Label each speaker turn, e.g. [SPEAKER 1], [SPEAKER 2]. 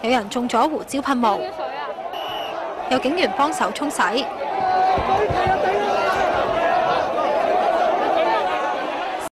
[SPEAKER 1] 有人中咗胡椒噴霧，有警員幫手沖洗。